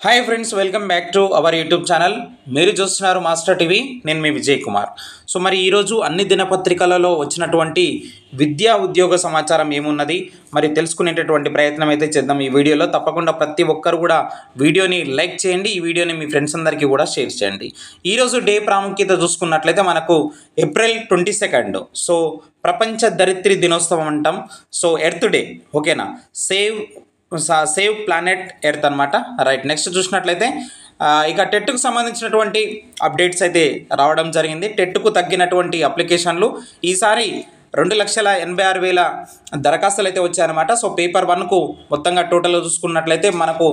Hi friends, welcome back to our YouTube channel. మీరు చూస్తున్నారు master TV. నేను మీ Vijay Kumar. So మరి ఈరోజు అన్ని దినపత్రికలలో వచ్చినటువంటి విద్యా ఉద్యోగ సమాచారం ఏమున్నది మరి తెలుసుకునేటటువంటి ప్రయత్నం అయితే చేద్దాం ఈ వీడియోలో. తప్పకుండా ప్రతి ఒక్కరు కూడా వీడియోని లైక్ చేయండి, ఈ వీడియోని మీ ఫ్రెండ్స్ అందరికీ కూడా షేర్ చేయండి. ఈరోజు డే ప్రాముఖ్యత చూసుకున్నట్లయితే మనకు ఏప్రిల్ 22. సో ప్రపంచ ధరిత్రి దినోత్సవం అంటాం. సో ఎర్త్ డే, ఓకేనా. సేవ్ ప్లానెట్ ఎర్త్ అనమాట. రైట్, నెక్స్ట్ చూసినట్లయితే ఇక టెట్కు సంబంధించినటువంటి అప్డేట్స్ అయితే రావడం జరిగింది. టెట్కు తగ్గినటువంటి అప్లికేషన్లు ఈసారి 2,86,000 దరఖాస్తులు అయితే వచ్చాయన్నమాట. సో పేపర్ 1కు మొత్తంగా టోటల్ చూసుకున్నట్లయితే మనకు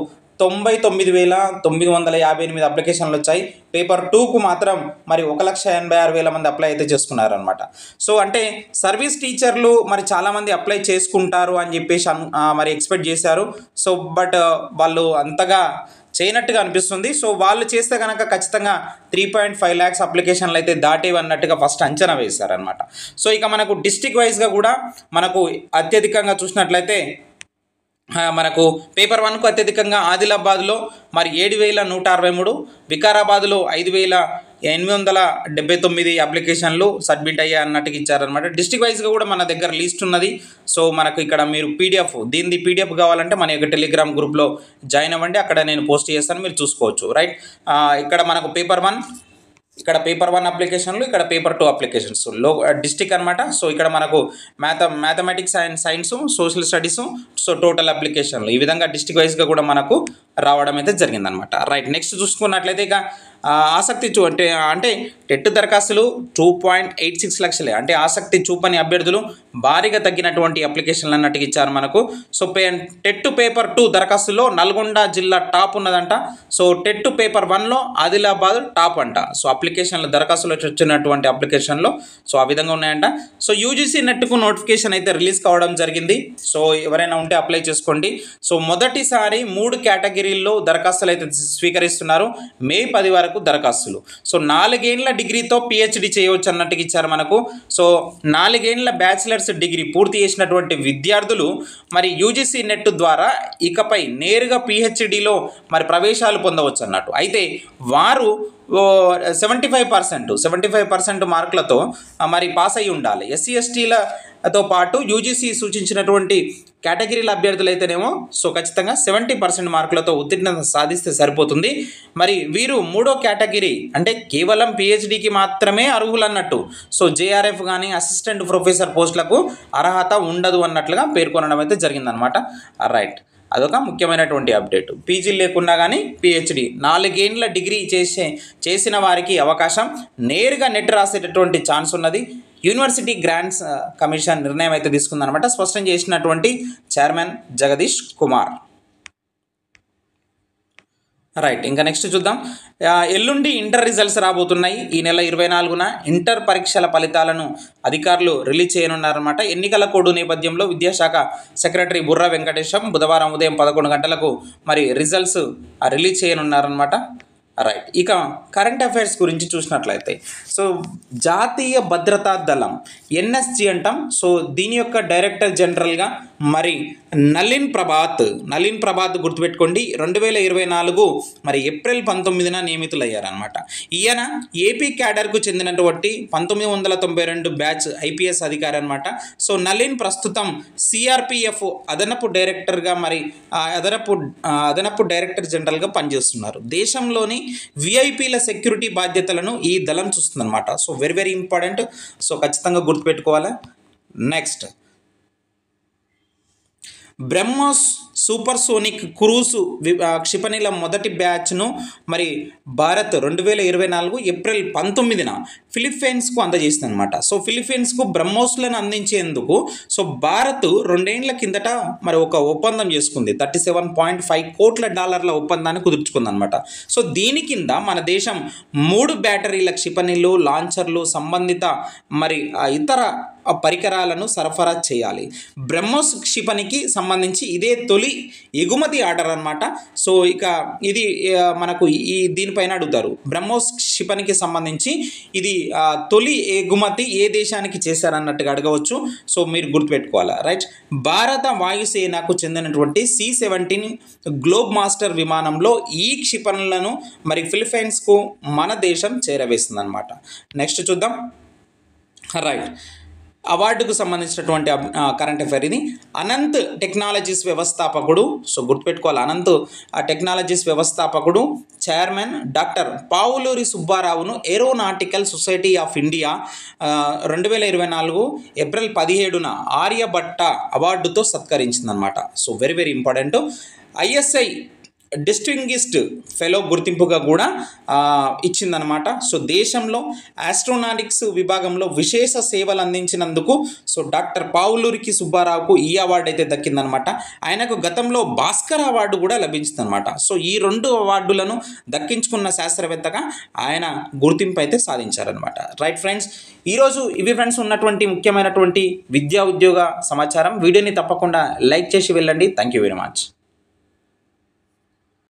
99,958 అప్లికేషన్లు వచ్చాయి. పేపర్ 2కు మాత్రం మరి 1,86,000 మంది అప్లై అయితే చేసుకున్నారనమాట. సో అంటే సర్వీస్ టీచర్లు మరి చాలామంది అప్లై చేసుకుంటారు అని చెప్పేసి మరి ఎక్స్పెక్ట్ చేశారు. సో బట్ వాళ్ళు అంతగా చేయనట్టుగా అనిపిస్తుంది. సో వాళ్ళు చేస్తే కనుక ఖచ్చితంగా 3.5 lakhs అప్లికేషన్లు అయితే దాటేవన్నట్టుగా ఫస్ట్ అంచనా వేశారనమాట. సో ఇక మనకు డిస్టిక్ వైజ్గా కూడా మనకు అత్యధికంగా చూసినట్లయితే మనకు పేపర్ 1కు అత్యధికంగా ఆదిలాబాద్లో మరి 7,163, వికారాబాద్లో 5,879 అప్లికేషన్లు సబ్మిట్ అయ్యాయి అన్నట్టుగా ఇచ్చారనమాట. డిస్ట్రిక్ట్ వైజ్గా కూడా మన దగ్గర లిస్ట్ ఉన్నది. సో మనకు ఇక్కడ మీరు దీనిది పీడిఎఫ్ కావాలంటే మన యొక్క టెలిగ్రామ్ గ్రూప్లో జాయిన్ అవ్వండి, అక్కడ నేను పోస్ట్ చేస్తాను, మీరు చూసుకోవచ్చు. రైట్, ఇక్కడ మనకు పేపర్ 1 అప్లికేషన్లు, ఇక్కడ పేపర్ 2 అప్లికేషన్స్ డిస్టిక్ అనమాట. సో ఇక్కడ మనకు mathematics and science, social studies, so total అప్లికేషన్లు ఈ విధంగా డిస్టిక్ వైజ్గా కూడా మనకు రావడం అయితే జరిగిందనమాట. రైట్, నెక్స్ట్ చూసుకున్నట్లయితే ఇక ఆసక్తి అంటే టెట్ దరఖాస్తులు 2.86 లక్షలే. అంటే ఆసక్తి చూపని అభ్యర్థులు భారీగా తగ్గినటువంటి అప్లికేషన్లు అన్నట్టుగా ఇచ్చారు మనకు. సో టెట్ పేపర్ 2 దరఖాస్తుల్లో నల్గొండ జిల్లా టాప్ ఉన్నదంట. సో టెట్ పేపర్ 1లో ఆదిలాబాద్ టాప్ అంట. సో అప్లికేషన్లు దరఖాస్తులు వచ్చినటువంటి అప్లికేషన్లో సో ఆ విధంగా ఉన్నాయంట. సో యూజీసీ నెట్కు నోటిఫికేషన్ అయితే రిలీజ్ కావడం జరిగింది. సో ఎవరైనా ఉంటే అప్లై చేసుకోండి. సో మొదటిసారి 3 కేటగిరీల్లో దరఖాస్తులు అయితే స్వీకరిస్తున్నారు. మే 10 వరకు దరఖాస్తులు. సో 4 ఏళ్ల డిగ్రీతో పిహెచ్డి చేయవచ్చు అన్నట్టుగా ఇచ్చారు మనకు. సో 4 ఏళ్ల బ్యాచిలర్స్ డిగ్రీ పూర్తి చేసినటువంటి విద్యార్థులు మరి యూజీసీ నెట్ ద్వారా ఇకపై నేరుగా పిహెచ్డిలో మరి ప్రవేశాలు పొందవచ్చు అన్నట్టు. అయితే వారు 75% మార్కులతో మరి పాస్ అయ్యి ఉండాలి. ఎస్సీ ఎస్టీలతో పాటు యూజీసీ సూచించినటువంటి కేటగిరీల అభ్యర్థులు అయితేనేమో సో ఖచ్చితంగా 70% మార్కులతో ఉత్తీర్ణత సాధిస్తే సరిపోతుంది. మరి వీరు 3వ కేటగిరీ అంటే కేవలం పిహెచ్డికి మాత్రమే అర్హులు అన్నట్టు. సో జేఆర్ఎఫ్ కానీ అసిస్టెంట్ ప్రొఫెసర్ పోస్టులకు అర్హత ఉండదు అన్నట్లుగా పేర్కొనడం అయితే జరిగిందనమాట. రైట్, అదొక ముఖ్యమైనటువంటి అప్డేట్. పీజీ లేకున్నా కానీ పిహెచ్డి 4 ఏళ్ల డిగ్రీ చేసిన వారికి అవకాశం, నేరుగా నెట్ రాసేటటువంటి ఛాన్స్ ఉన్నది. యూనివర్సిటీ గ్రాంట్స్ కమిషన్ నిర్ణయం అయితే తీసుకుందనమాట, స్పష్టం చేసినటువంటి చైర్మన్ జగదీష్ కుమార్. రైట్, ఇంకా నెక్స్ట్ చూద్దాం. ఎల్లుండి ఇంటర్ రిజల్ట్స్ రాబోతున్నాయి. ఈ నెల 24న ఇంటర్ పరీక్షల ఫలితాలను అధికారులు రిలీజ్ చేయనున్నారన్నమాట. ఎన్నికల కోడ్ నేపథ్యంలో విద్యాశాఖ సెక్రటరీ బుర్రా వెంకటేశం బుధవారం ఉదయం 11 గంటలకు మరి రిజల్ట్స్ రిలీజ్ చేయనున్నారన్నమాట. రైట్, ఇక కరెంట్ అఫైర్స్ గురించి చూసినట్లయితే సో జాతీయ భద్రతా దళం ఎన్ఎస్జి అంటాం. సో దీని యొక్క డైరెక్టర్ జనరల్గా మరి నలిన్ ప్రభాత్ గుర్తుపెట్టుకోండి. 2024 మరి ఏప్రిల్ 19న నియమితులయ్యారనమాట. ఈయన ఏపీ క్యాడర్కు చెందినటువంటి 1992 బ్యాచ్ ఐపీఎస్ అధికారి అనమాట. సో నలిన్ ప్రస్తుతం సిఆర్పిఎఫ్ అదనపు డైరెక్టర్గా మరి అదనపు డైరెక్టర్ జనరల్గా పనిచేస్తున్నారు. దేశంలోని విఐపీల సెక్యూరిటీ బాధ్యతలను ఈ దళం చూస్తుందన్నమాట. So very important. సో ఖచ్చితంగా గుర్తుపెట్టుకోవాలి. నెక్స్ట్, బ్రహ్మోస్ సూపర్సోనిక్ క్రూజ్ క్షిపణిల మొదటి బ్యాచ్ను మరి భారత్ 2024 ఏప్రిల్ 19న ఫిలిప్పీన్స్కు అందజేసింది అనమాట. సో ఫిలిప్పీన్స్కు బ్రహ్మోస్లను అందించేందుకు సో భారత్ 2 ఏళ్ల కిందట మరి ఒక ఒప్పందం చేసుకుంది. $37.5 కోట్ల ఒప్పందాన్ని కుదుర్చుకుందనమాట. సో దీని కింద మన దేశం 3 బ్యాటరీల క్షిపణిలు, లాంచర్లు, సంబంధిత మరి ఇతర పరికరాలను సరఫరా చేయాలి. బ్రహ్మోస్ క్షిపణికి సంబంధించి ఇదే తొలి ఎగుమతి ఆర్డర్ అనమాట. సో ఇక ఇది మనకు దీనిపైన అడుగుతారు. బ్రహ్మోస్ క్షిపణికి సంబంధించి ఇది తొలి ఎగుమతి ఏ దేశానికి చేశారన్నట్టుగా అడగవచ్చు. సో మీరు గుర్తుపెట్టుకోవాలా, రైట్. భారత వాయుసేనకు చెందినటువంటి C-17 గ్లోబ్ మాస్టర్ విమానంలో ఈ క్షిపణులను మరి ఫిలిప్పైన్స్కు మన దేశం చేరవేస్తుంది అనమాట. నెక్స్ట్ చూద్దాం, రైట్. అవార్డుకు సంబంధించినటువంటి కరెంట్ అఫైర్ ఇది. అనంత్ టెక్నాలజీస్ వ్యవస్థాపకుడు, సో గుర్తుపెట్టుకోవాలి, అనంత్ టెక్నాలజీస్ వ్యవస్థాపకుడు చైర్మన్ డాక్టర్ పావులూరి సుబ్బారావును aeronautical society of India 2024 April 17న ఆర్యభట్ట అవార్డుతో సత్కరించిందనమాట. So very very important. ISI distinguished fellow గుర్తింపుగా కూడా ఇచ్చిందనమాట. సో దేశంలో ఆస్ట్రోనాటిక్స్ విభాగంలో విశేష సేవలు అందించినందుకు సో డాక్టర్ పావులూరికి సుబ్బారావుకు ఈ అవార్డు అయితే దక్కిందనమాట. ఆయనకు గతంలో భాస్కర్ అవార్డు కూడా లభించిందనమాట. సో ఈ 2 అవార్డులను దక్కించుకున్న శాస్త్రవేత్తగా ఆయన గుర్తింపు అయితే సాధించారనమాట. రైట్ ఫ్రెండ్స్, ఈరోజు ఇవి ఫ్రెండ్స్ ఉన్నటువంటి ముఖ్యమైనటువంటి విద్యా ఉద్యోగ సమాచారం. వీడియోని తప్పకుండా లైక్ చేసి వెళ్ళండి. Thank you very much.